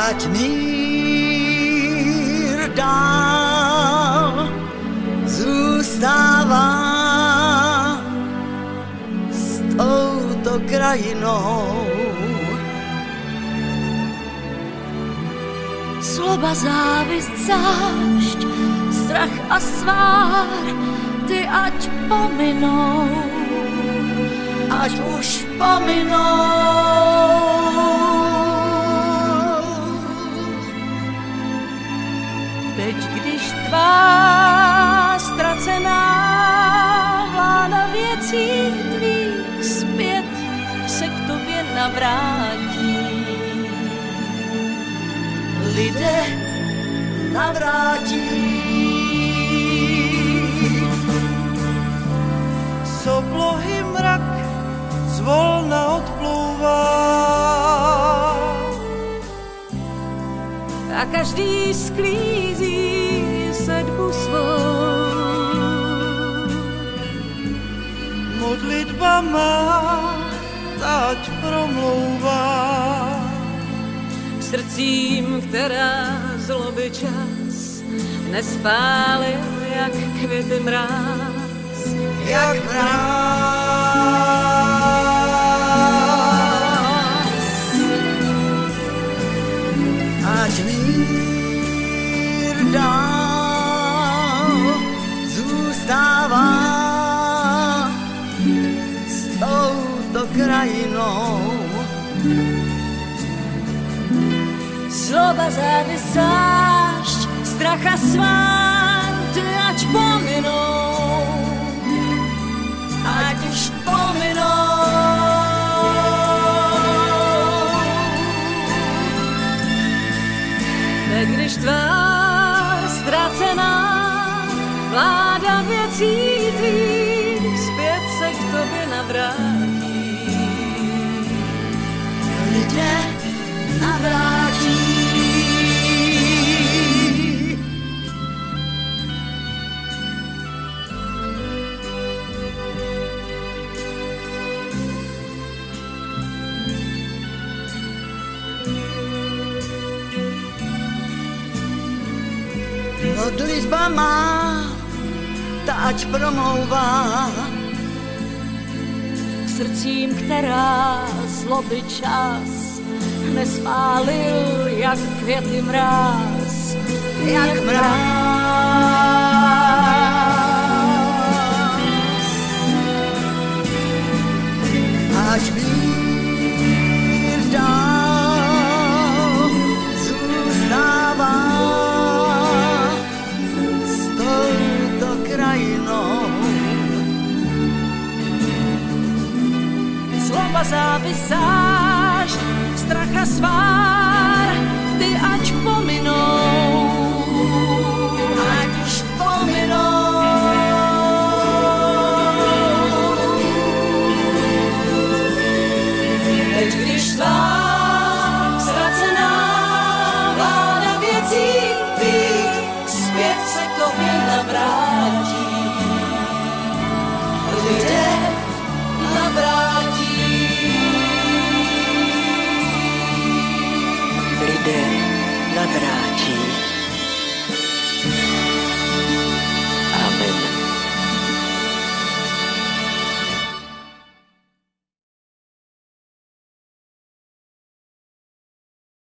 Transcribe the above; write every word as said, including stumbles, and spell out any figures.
ať mír dál zůstává s touto krajinou. Zloba, závist, zášť, strach a svár, ty ať pominou, Ať už pominou. teď, když tvá ztracená vláda věcí tvých zpět se k tobě navrátí. Lidé navrátí. Z oblohy mrak zvolna odplouvá A každý sklízí sedbu svou. modlitba má, ať promlouvá Srdcím, která zloby čas nespálil jak květy mráz. Jak mráz. Ať mír dál zůstává s touto krajinou. Zloba, závist, zášť, strach a svár, ty ať pominou, Ať už pominou. teď, když tvá ztracená vláda věcí tvých zpět se k tobě navrátí. Lidé navrátí. Modlitba má, ta ať promlouvá K srdcím, která zloby čas nespálil jak květy mráz. jak mráz. Ať mír dál zůstává s touto krajinou. Zloba, závist, zášť, strach a svár,